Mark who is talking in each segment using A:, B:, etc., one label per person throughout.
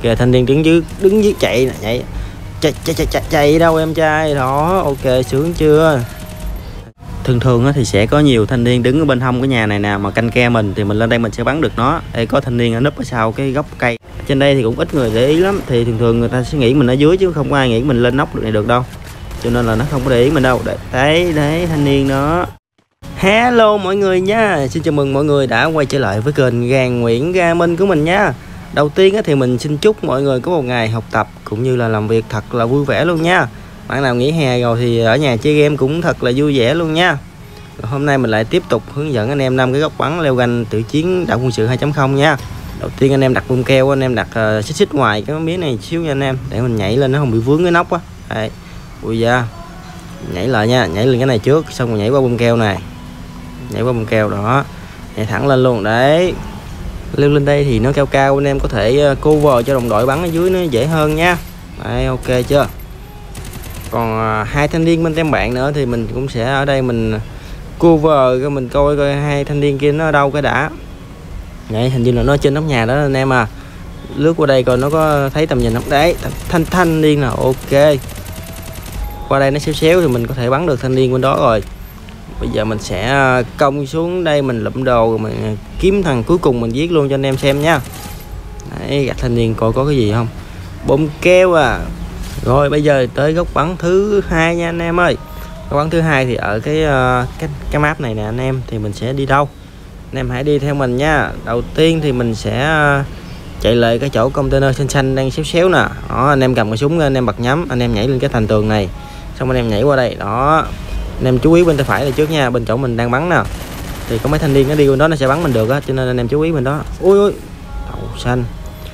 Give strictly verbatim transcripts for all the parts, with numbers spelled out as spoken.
A: Kìa thanh niên đứng dưới đứng dưới chạy nè, nhảy chạy chạy chạy chạy, chạy đâu em trai đó. Ok, sướng chưa? Thường thường thì sẽ có nhiều thanh niên đứng ở bên hông cái nhà này nè mà canh ke mình, thì mình lên đây mình sẽ bắn được nó. Đây có thanh niên ở núp ở sau cái gốc cây trên đây thì cũng ít người để ý lắm, thì thường thường người ta sẽ nghĩ mình ở dưới chứ không có ai nghĩ mình lên nóc được này được đâu, cho nên là nó không có để ý mình đâu. Đấy đấy, thanh niên đó. Hello mọi người nha, xin chào mừng mọi người đã quay trở lại với kênh Gàn Nguyễn Gaming của mình nha. Đầu tiên thì mình xin chúc mọi người có một ngày học tập cũng như là làm việc thật là vui vẻ luôn nha. Bạn nào nghỉ hè rồi thì ở nhà chơi game cũng thật là vui vẻ luôn nha. Hôm nay mình lại tiếp tục hướng dẫn anh em năm cái góc bắn leo ganh tự chiến đạo quân sự hai chấm không nha. Đầu tiên anh em đặt bom keo, anh em đặt uh, xích xích ngoài cái miếng này xíu nha anh em, để mình nhảy lên nó không bị vướng cái nóc á. Đây, ui da, nhảy lại nha, nhảy lên cái này trước, xong rồi nhảy qua bom keo này, nhảy qua bom keo đó, nhảy thẳng lên luôn. Đấy, leo lên đây thì nó cao cao, anh em có thể cover cho đồng đội bắn ở dưới nó dễ hơn nha. Đấy, ok chưa? Còn uh, hai thanh niên bên tem bạn nữa thì mình cũng sẽ ở đây mình cover, mình coi coi hai thanh niên kia nó ở đâu cái đã. Đấy, hình như là nó trên nóc nhà đó anh em à. Lướt qua đây coi nó có thấy tầm nhìn không. Đấy, thanh thanh niên là ok. Qua đây nó xéo xéo thì mình có thể bắn được thanh niên bên đó rồi. Bây giờ mình sẽ công xuống đây mình lụm đồ rồi mình kiếm thằng cuối cùng mình giết luôn cho anh em xem nha. Đấy, gặp thanh niên coi có cái gì không. Bom keo à. Rồi bây giờ tới góc bắn thứ hai nha anh em ơi. Góc bắn thứ hai thì ở cái cái cái map này nè anh em, thì mình sẽ đi đâu? Anh em hãy đi theo mình nha. Đầu tiên thì mình sẽ chạy lại cái chỗ container xanh xanh đang xéo xéo nè. Đó, anh em cầm cái súng anh em bật nhắm, anh em nhảy lên cái thành tường này, xong anh em nhảy qua đây. Đó, anh em chú ý bên tay phải này trước nha, bên chỗ mình đang bắn nè, thì có mấy thanh niên nó đi bên đó nó sẽ bắn mình được á, cho nên anh em chú ý bên đó. Ui ui, đậu xanh.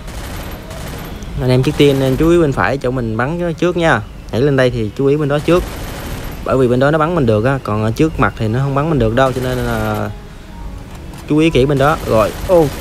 A: Anh em trước tiên anh em chú ý bên phải chỗ mình bắn trước nha. Nhảy lên đây thì chú ý bên đó trước, bởi vì bên đó nó bắn mình được á, còn ở trước mặt thì nó không bắn mình được đâu, cho nên là chú ý kỹ bên đó. Rồi ok,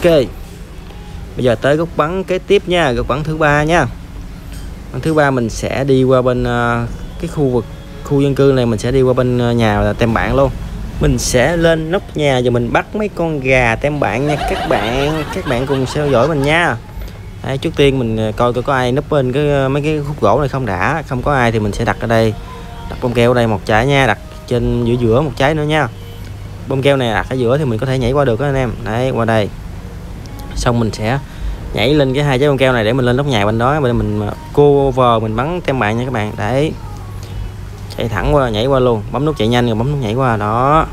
A: bây giờ tới góc bắn kế tiếp nha, góc bắn thứ ba nha. Bắn thứ ba mình sẽ đi qua bên uh, cái khu vực khu dân cư này, mình sẽ đi qua bên nhà là tem bạn luôn. Mình sẽ lên nóc nhà và mình bắt mấy con gà tem bạn nha các bạn. Các bạn cùng theo dõi mình nha. Đấy, trước tiên mình coi coi có ai núp bên cái mấy cái khúc gỗ này không đã. Không có ai thì mình sẽ đặt ở đây, đặt bom keo ở đây một trái nha, đặt trên giữa giữa một trái nữa nha. Bom keo này đặt ở giữa thì mình có thể nhảy qua được đó anh em. Đấy, qua đây xong mình sẽ nhảy lên cái hai trái bom keo này để mình lên nóc nhà bên đó, bên mình cover mình bắn tem bạn nha các bạn. Đấy, chạy thẳng qua, nhảy qua luôn, bấm nút chạy nhanh rồi bấm nút nhảy qua đó.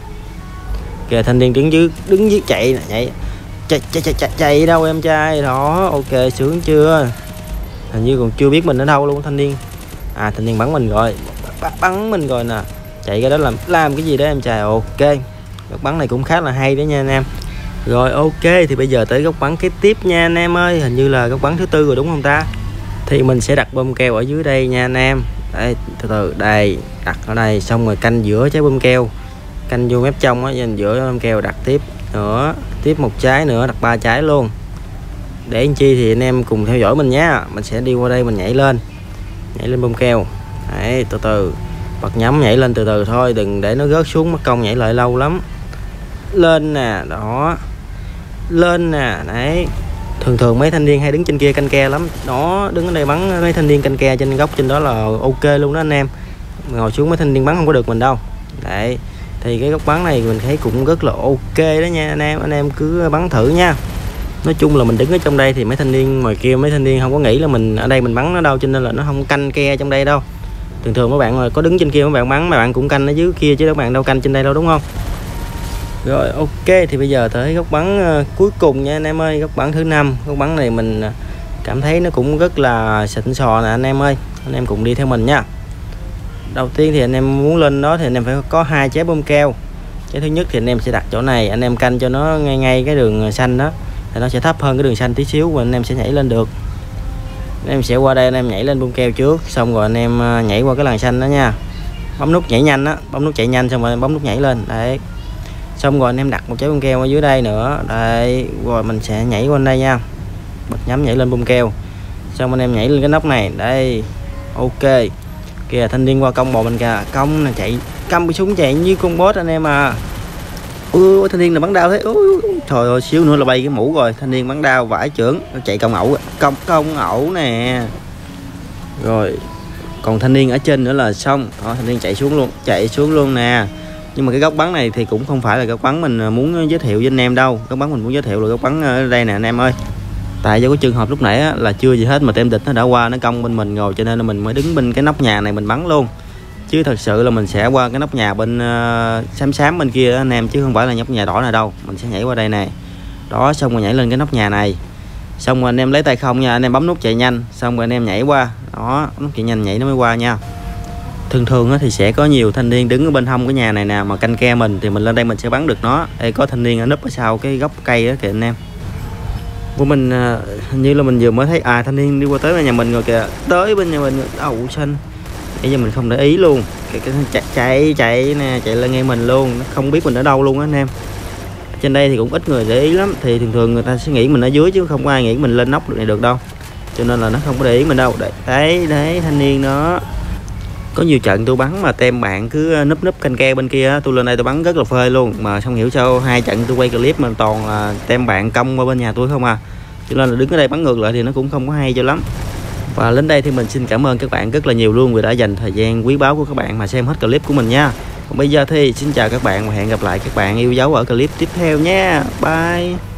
A: Kìa thanh niên đứng dưới đứng dưới chạy nè, nhảy chạy chạy chạy chạy, chạy đâu em trai đó. Ok, sướng chưa? Hình như còn chưa biết mình ở đâu luôn thanh niên. À, thanh niên bắn mình rồi, bắn mình rồi nè. Chạy cái đó làm làm cái gì đó em trai. Ok, góc bắn này cũng khá là hay đó nha anh em. Rồi ok, thì bây giờ tới góc bắn kế tiếp nha anh em ơi. Hình như là góc bắn thứ tư rồi đúng không ta? Thì mình sẽ đặt bom keo ở dưới đây nha anh em. Đây, từ từ đây, đặt ở đây xong rồi canh giữa trái bom keo, canh vô mép trong á, dành giữa bom keo đặt tiếp nữa, tiếp một trái nữa, đặt ba trái luôn. Để anh chi thì anh em cùng theo dõi mình nhé. Mình sẽ đi qua đây mình nhảy lên, nhảy lên bom keo. Đấy, từ từ bật nhắm nhảy lên từ từ thôi, đừng để nó rớt xuống mất công nhảy lại lâu lắm. Lên nè, đó, lên nè. Đấy, thường thường mấy thanh niên hay đứng trên kia canh ke lắm đó, đứng ở đây bắn mấy thanh niên canh ke trên góc trên đó là ok luôn đó anh em. Ngồi xuống mấy thanh niên bắn không có được mình đâu. Đấy, thì cái góc bắn này mình thấy cũng rất là ok đó nha anh em. Anh em cứ bắn thử nha. Nói chung là mình đứng ở trong đây thì mấy thanh niên ngoài kia, mấy thanh niên không có nghĩ là mình ở đây mình bắn nó đâu, cho nên là nó không canh ke trong đây đâu. Thường thường mấy bạn mà có đứng trên kia mấy bạn bắn, mấy bạn cũng canh ở dưới kia chứ các bạn đâu canh trên đây đâu, đúng không? Rồi ok, thì bây giờ tới góc bắn uh, cuối cùng nha anh em ơi, góc bắn thứ năm. Góc bắn này mình cảm thấy nó cũng rất là xịn sò nè anh em ơi. Anh em cùng đi theo mình nha. Đầu tiên thì anh em muốn lên đó thì anh em phải có hai trái bom keo. Trái thứ nhất thì anh em sẽ đặt chỗ này, anh em canh cho nó ngay ngay cái đường xanh đó, thì nó sẽ thấp hơn cái đường xanh tí xíu và anh em sẽ nhảy lên được. Anh em sẽ qua đây anh em nhảy lên bom keo trước, xong rồi anh em nhảy qua cái làn xanh đó nha. Bấm nút nhảy nhanh á, bấm nút chạy nhanh xong rồi bấm nút nhảy lên. Đấy, xong rồi anh em đặt một trái bom keo ở dưới đây nữa. Đây, rồi mình sẽ nhảy qua đây nha, bật nhắm nhảy lên bom keo, xong anh em nhảy lên cái nóc này. Đây, ok. Kìa thanh niên qua công bò mình kìa, công là chạy căm cái súng chạy như con boss anh em à. Ui, thanh niên là bắn đao thế. Ui, trời ơi, xíu nữa là bay cái mũ rồi. Thanh niên bắn đao vãi chưởng, nó chạy công ẩu, công công ẩu nè. Rồi còn thanh niên ở trên nữa là xong. Đó, thanh niên chạy xuống luôn, chạy xuống luôn nè. Nhưng mà cái góc bắn này thì cũng không phải là góc bắn mình muốn giới thiệu với anh em đâu. Góc bắn mình muốn giới thiệu là góc bắn ở đây nè anh em ơi. Tại do cái trường hợp lúc nãy á, là chưa gì hết mà tem địch nó đã qua nó công bên mình rồi, cho nên là mình mới đứng bên cái nóc nhà này mình bắn luôn. Chứ thật sự là mình sẽ qua cái nóc nhà bên uh, xám xám bên kia đó, anh em, chứ không phải là nóc nhà đỏ này đâu. Mình sẽ nhảy qua đây này. Đó, xong rồi nhảy lên cái nóc nhà này. Xong rồi anh em lấy tay không nha, anh em bấm nút chạy nhanh, xong rồi anh em nhảy qua. Đó, nút chạy nhanh nhảy nó mới qua nha. Thường thường thì sẽ có nhiều thanh niên đứng ở bên hông cái nhà này nè mà canh ke mình, thì mình lên đây mình sẽ bắn được nó. Đây có thanh niên ở núp ở sau cái gốc cây đó kìa anh em. Của mình hình như là mình vừa mới thấy à thanh niên đi qua tới nhà mình rồi kìa, tới bên nhà mình đầu xanh. Bây giờ mình không để ý luôn, cái, cái chạy chạy chạy nè, chạy lên ngay mình luôn, nó không biết mình ở đâu luôn á anh em. Trên đây thì cũng ít người để ý lắm, thì thường thường người ta sẽ nghĩ mình ở dưới chứ không có ai nghĩ mình lên nóc được này được đâu, cho nên là nó không có để ý mình đâu. Đấy đấy, thanh niên đó. Có nhiều trận tôi bắn mà tem bạn cứ núp núp canh ke bên kia, tôi lên đây tôi bắn rất là phê luôn, mà không hiểu sao hai trận tôi quay clip mà toàn là tem bạn công qua bên nhà tôi không à, cho nên là đứng ở đây bắn ngược lại thì nó cũng không có hay cho lắm. Và đến đây thì mình xin cảm ơn các bạn rất là nhiều luôn vì đã dành thời gian quý báu của các bạn mà xem hết clip của mình nha. Còn bây giờ thì xin chào các bạn và hẹn gặp lại các bạn yêu dấu ở clip tiếp theo nha. Bye.